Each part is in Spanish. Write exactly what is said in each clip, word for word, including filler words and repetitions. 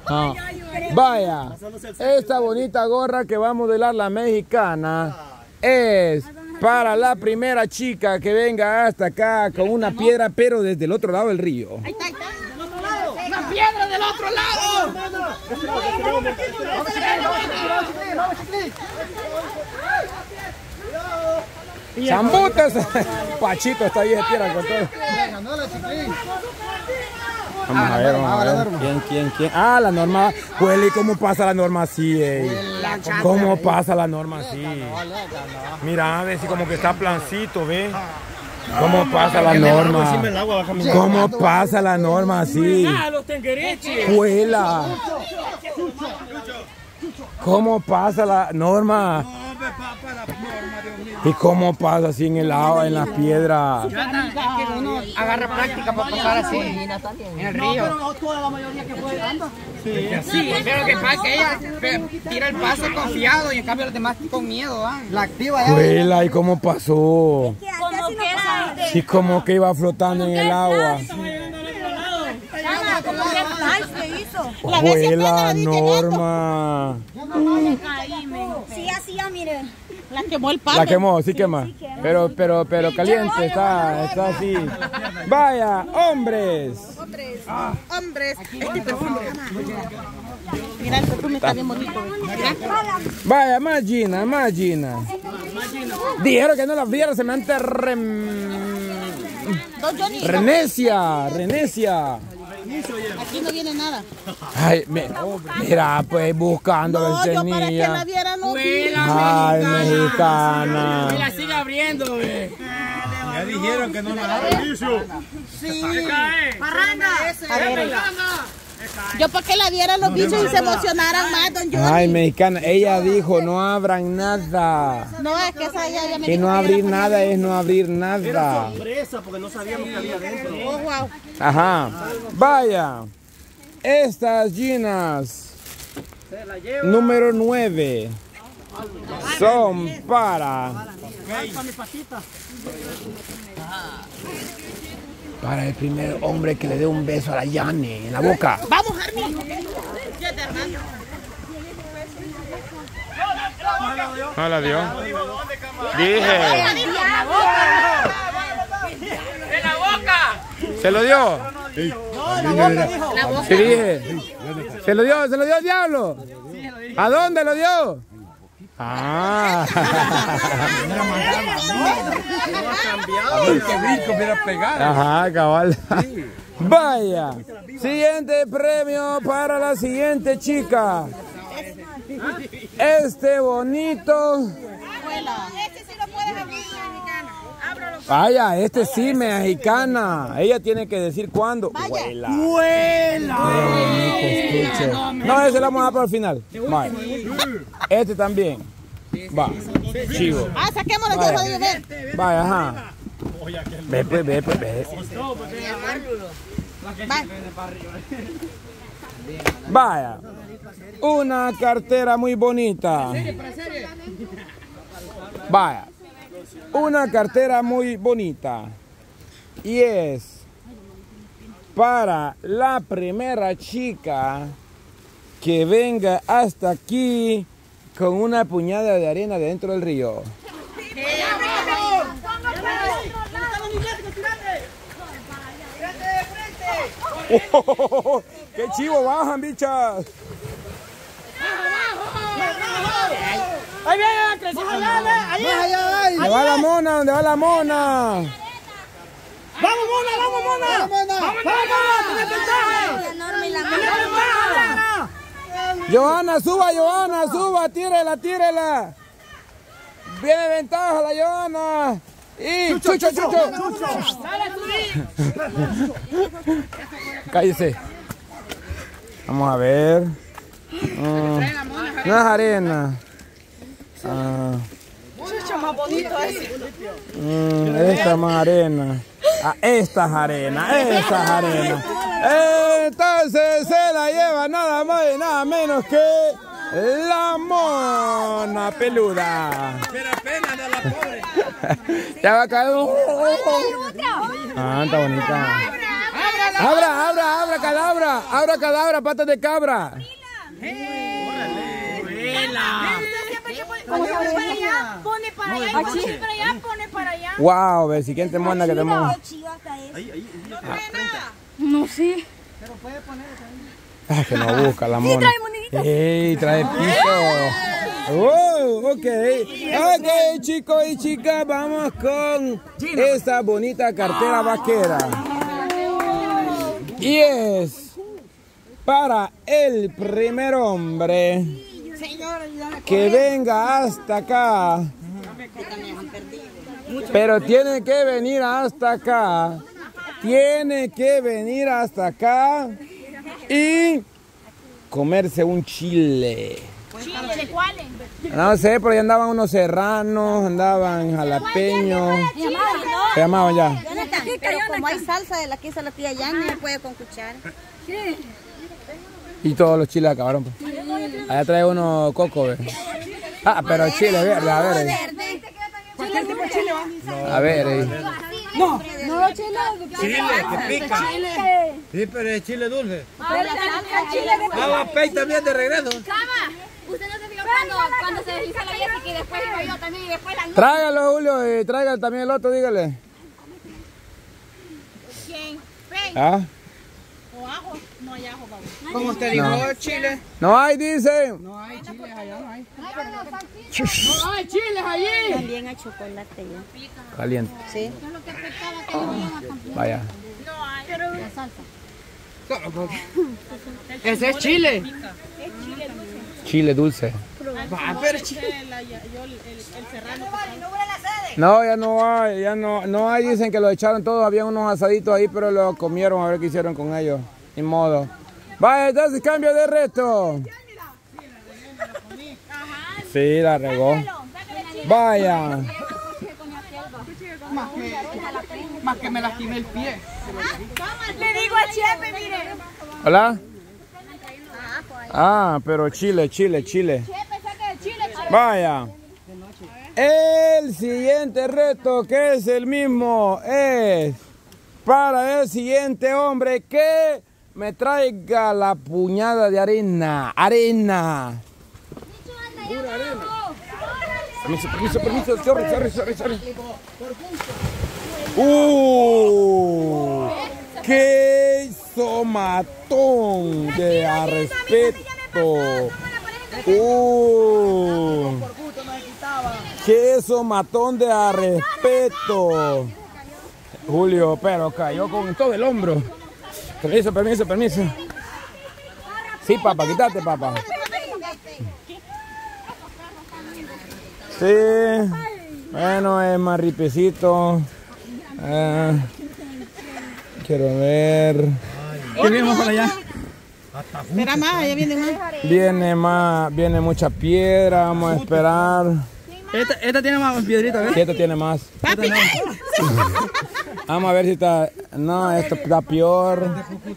Ah. Vaya, esta bonita gorra que va a modelar la mexicana es para la primera chica que venga hasta acá con una piedra, pero desde el otro lado del río. Ahí está, ahí está. Del otro lado. ¡Una piedra del otro lado! ¡Chambutas! Pachito está ahí de tierra con todo. Vamos a ver, vamos a ver. ¿Quién, quién, quién? Ah, la Norma. Huele, ¿cómo pasa la Norma así, eh? ¿Cómo pasa la Norma así? Mira, a ver si como que está plancito, ¿ve? ¿Cómo pasa la Norma? ¿Cómo pasa la Norma así? Huela. ¿Cómo pasa la Norma? ¿Y cómo pasa así en el agua, en las piedras? Es que uno agarra práctica para pasar así en el río. No, pero toda la mayoría que fue anda. Sí, sí, pero que pasa que ella tira el paso confiado y en cambio los demás con miedo, ¿ah? La activa ya. Huela, ¿y cómo pasó? Como que era. Sí, como que iba flotando en el agua. Huela, Norma. Sí, hacía, miren. La quemó el palo. La quemó, sí quema. Pero, pero, pero caliente está, está así. Vaya, hombres. Hombres. Hombres. Este perfume. Mira, el perfume está bien bonito. Mira. Vaya, más Gina, más Gina. Dijeron que no las vieron, se me ante Renecia, Renecia. Aquí no viene nada. Ay, me, mira, pues buscando no, el yo para que tenía. la viera no vi. Ay, mexicana. Y la sigue abriendo, ve. Ya dijeron que no la abren. Sí. Parranda. A ver, yo para que la vieran los bichos y se emocionaran más, don Johnny. Ay, mexicana, ella dijo no abran nada. No, es que esa ya, ya me que dijo no que abrir era nada es no abrir nada. Era sorpresa porque no sabíamos que había dentro. Oh, wow. Ajá. Vaya. Estas Ginas número nueve son para para el primer hombre que le dé un beso a la Yane en la boca. Vamos, Armin. No la dio. Dije. ¡En la boca! ¿Se lo dio? No, la boca dijo. La boca. Sí, dije. ¿Se lo dio? ¿Se lo dio el diablo? ¿A dónde lo dio? Ah. Ajá, cabal. Vaya. Siguiente premio para la siguiente chica. Este bonito. Este sí lo puedes abrir, mexicana. Ábralo. Vaya, este sí, mexicana. Ella tiene que decir cuándo. Huela. ¡Huela! No, ese lo vamos a dar para el final. Vaya. Este también. Va. Chivo. Ah, saquémoslo, yo lo digo, ver. Vaya, ajá. Ve, pues, ve, pues, ve. Vaya. Una cartera muy bonita. Vaya. Una cartera muy bonita. Y es para la primera chica que venga hasta aquí con una puñada de arena dentro del río. Oh, ¡qué chivo bajan, bichas! ¡Ahí viene la crecida! ¡Ahí! ¿Dónde va la mona? ¿Dónde va la mona? ¡Vamos, mona! ¡Vamos, mona! ¡Vamos, mona! ¡Tenés ventaja! Johanna, suba, Johanna, suba, tírela, tírela. Viene ventaja la Johanna. Y chucho, chucho. Cállese. Vamos a ver. Uh, no es arena. Uh, Chucho más bonito ese. mm, esta es más arena. Ah, esta es arena, esta es arena. Entonces se la lleva nada más y nada menos que la mona peluda. Pero pena de la pobre. Ya va a caer un... Ah, está bonita. ¡Ábrala! Abra, abra, abra, cadabra. Abra, cadabra, patas de cabra. Pone para allá, pone para allá, pone para allá, pone para allá. Wow, ve, siguiente mona que tenemos. No sé. Ah, que no busca la mona. Sí, trae moneditas. Ey, trae piso. Oh, ok. Ok, chicos y chicas, vamos con esta bonita cartera vaquera. Y es para el primer hombre que venga hasta acá. Pero tiene que venir hasta acá. Tiene que venir hasta acá y comerse un chile. ¿Chile cuáles? No sé, pero ya andaban unos serranos, andaban jalapeños. Se llamaban ya. Pero como hay salsa de la que hizo la tía Yana, se puede con cuchara. Y todos los chiles acabaron. Pues. Allá trae uno coco, ¿ve? Ah, pero chile verde, a ver. Eh. ¿Cualquier tipo de chile va? A ver, eh. No, No, chile. Chile, que pica. Sí, pero es chile dulce. Chile Ah, pey también de regreso. Cama, usted no se fijó cuando, cuando se deslizó la Jessica y después iba yo también y después la noche. Tráigalo, Julio, y traiga también el otro, dígale. ¿Quién? Pey. ¿Ah? ¿O ajo? No hay ajo, vamos. Como usted dijo, No. chile. No hay, dice. No hay chiles allá, no hay. no hay chiles allí. También hay chocolate ya. Caliente. Sí. Vaya. Ese es chile. Chile dulce. Va, pero chile. No, ya no hay, ya no, no hay, dicen que lo echaron todos, había unos asaditos ahí, pero lo comieron, a ver qué hicieron con ellos, ni modo. Vaya, entonces cambio de reto. Sí, la regó. Vaya. Más que, más que me lastimé el pie. Le digo a Chepe, mire. ¿Hola? Ah, pero chile, chile, chile. Vaya. El siguiente reto, que es el mismo, es para el siguiente hombre que me traiga la puñada de arena. Arena. Permiso, permiso, permiso. Sorry, sorry, sorry, sorry. ¡Uh! ¡Qué somatón de a respeto! ¡Uh! ¡Qué somatón de a respeto! Julio, pero cayó con todo el hombro. Permiso, permiso, permiso. Sí, papá, quítate, papá. Sí, bueno, es más ripecito. Ah, quiero ver. ¿Qué vimos por allá? Espera más, allá viene más. Viene más, viene mucha piedra, vamos a esperar. Esta, esta tiene más piedrita, ¿ves? ¿Qué esto tiene más? ¡Papi! Vamos a ver si está. No, esto está peor.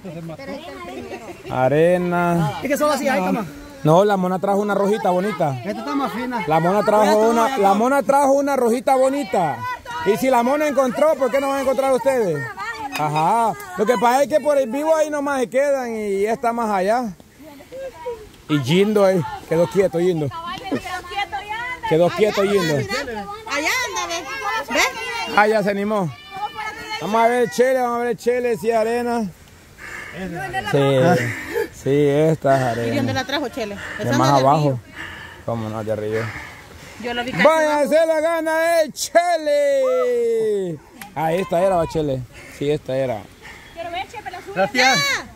Arena. Es que solo así hay, cama. No, la mona trajo una rojita bonita. Esta está más fina. La mona trajo una, la mona trajo una rojita bonita. Y si la mona encontró, ¿por qué no van a encontrar ustedes? Ajá. Lo que pasa es que por el vivo ahí nomás se quedan y esta está más allá. Y Yindo ahí, quedó quieto Yindo. Quedó quieto Yindo. Allá anda, ¿ves? ¿Ves? Ah, ya se animó. Vamos a ver el chile, vamos a ver el chile, si arena. Sí, sí, esta es ¿Y dónde arena. la trajo, Chele? De más abajo. ¿Cómo no? De arriba. Yo la vi casi ¡Vaya a abajo. hacer la gana el chile! Ah, esta era, chile. Sí, esta era. Quiero ver, Chepe, la suya. Gracias.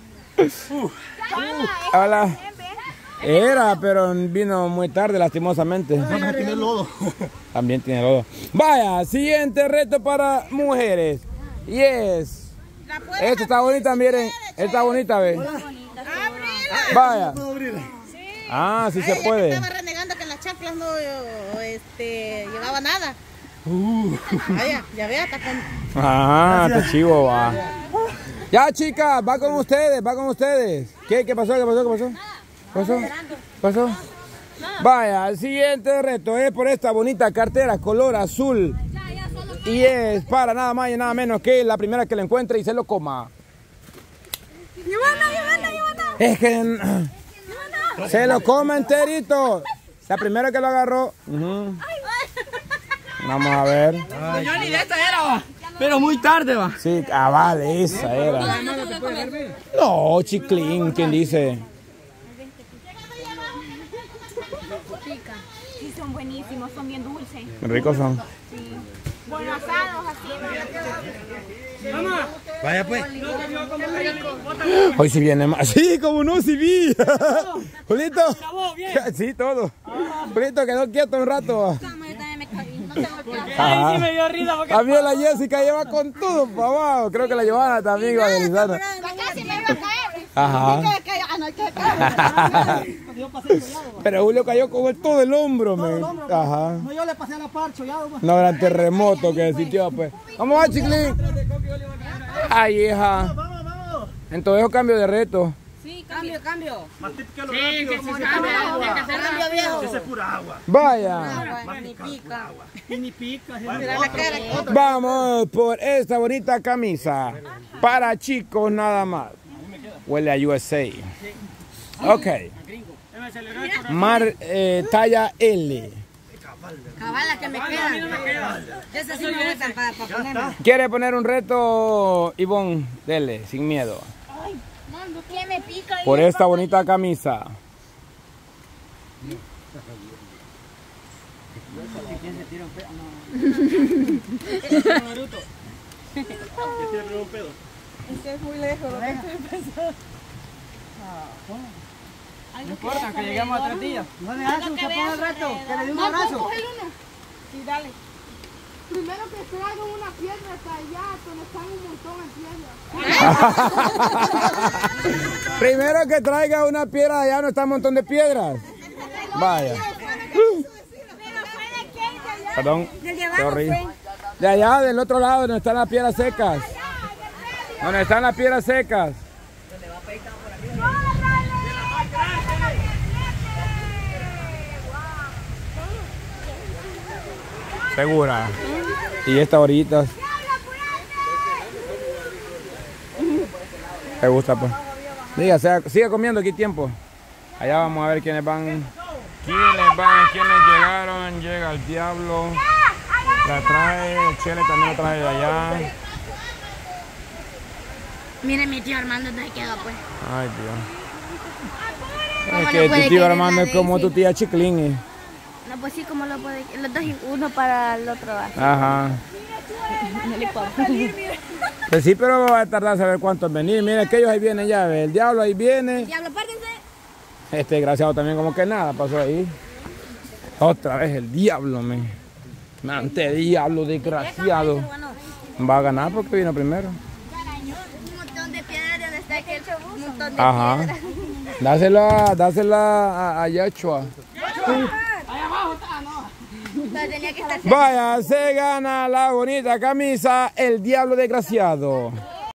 Hola. Era, pero vino muy tarde, lastimosamente. Tiene lodo. También tiene lodo. Vaya, siguiente reto para mujeres. Y es... Esta está bonita, miren. Esta está bonita, ve. Vaya. Ah, sí se puede. Estaba renegando que en las chaclas no este, llevaba nada. Vaya, ya vea, está con... Ah, está chivo, va. Ya, chicas, va con ustedes, va con ustedes. ¿Qué, qué pasó, qué pasó, qué pasó? ¿Qué pasó? ¿Qué pasó? Vaya, el siguiente reto es por esta bonita cartera color azul. Y es para nada más y nada menos que la primera que lo encuentre y se lo coma. Giovanna, Giovanna, Giovanna. Es que se lo come enterito. La primera que lo agarró. Uh-huh. Vamos a ver. Yo ni de esta era, va. Pero muy tarde, va. Sí, ah, vale, esa era. No, chiclín, ¿quién dice? Sí, son buenísimos, son bien dulces. Ricos son. Sí. Bueno, asados así. Mamá. Vaya pues. Hoy sí viene más. Sí, como no, sí vi. Julito. Sí, todo. Julito quedó quieto un rato. Ay, sí me dio risa porque... A mí la Jessica lleva con todo para abajo. Creo que la Giovanna también iba a deslizar. Casi me iba a caer. Ajá. Ah, no hay que caer. Pero Julio cayó con el, todo el hombro, men. Ajá. No, yo le pasé a la parcho ya. No, era terremoto que sintió, pues. ¿Cómo va, Chiclín? Ay, hija. Vamos, vamos. Entonces eso cambio de reto. Sí, cambio, cambio. Más tip que lo Sí, rápido. que se cambia. Tiene que ser Cambio viejo. Ese es pura agua. Vaya. Ni pica. Y ni pica. Mira la cara. Vamos por esta bonita camisa. Para chicos nada más. Huele a U S A. Ok. Mar, eh, talla L. Cabala que me queda. Esas sí me gustan para ponerme. ¿Quiere poner un reto, Ivonne? Dele, sin miedo. ¿Quién me pica? Por esta bonita camisa. Es muy lejos. No importa, que lleguemos a tres días. No le hagas, usted pone el reto. Que le dé un abrazo. Sí, dale. Primero que traigan una piedra hasta allá, donde están un montón de piedras. Primero que traiga una piedra allá, no está un montón de piedras. Vaya. Perdón. Sorry. De allá, del otro lado, donde están las piedras secas. Donde están las piedras secas. Segura. Y estas orillitas. ¿Te gusta, pues? Diga, sea, siga comiendo aquí tiempo. Allá vamos a ver quiénes van. ¿Quiénes van? ¿Quiénes llegaron? Llega el diablo. La trae. El Chele también la trae de allá. Miren, mi tío Armando no se quedó, pues. Ay, Dios. ¿Cómo Es no que puede tu tío querer Armando la es como Daisy? tu tía Chiclín. eh. No, pues sí, como lo puede. Los dos, uno para el otro. Así. Ajá. No le puedo. Pues sí, pero va a tardar a saber cuántos venir. Mira, aquellos ahí vienen ya. ve, El diablo ahí viene. Diablo, pártense. Este desgraciado también como que nada pasó ahí. Otra vez el diablo, men. Ante diablo desgraciado. Va a ganar porque vino primero. Un montón de piedras donde está aquel un montón de Ajá. piedras. Dásela, dásela a, a Yachua. Pero tenía que estar. Vaya, se gana la bonita camisa, el diablo desgraciado.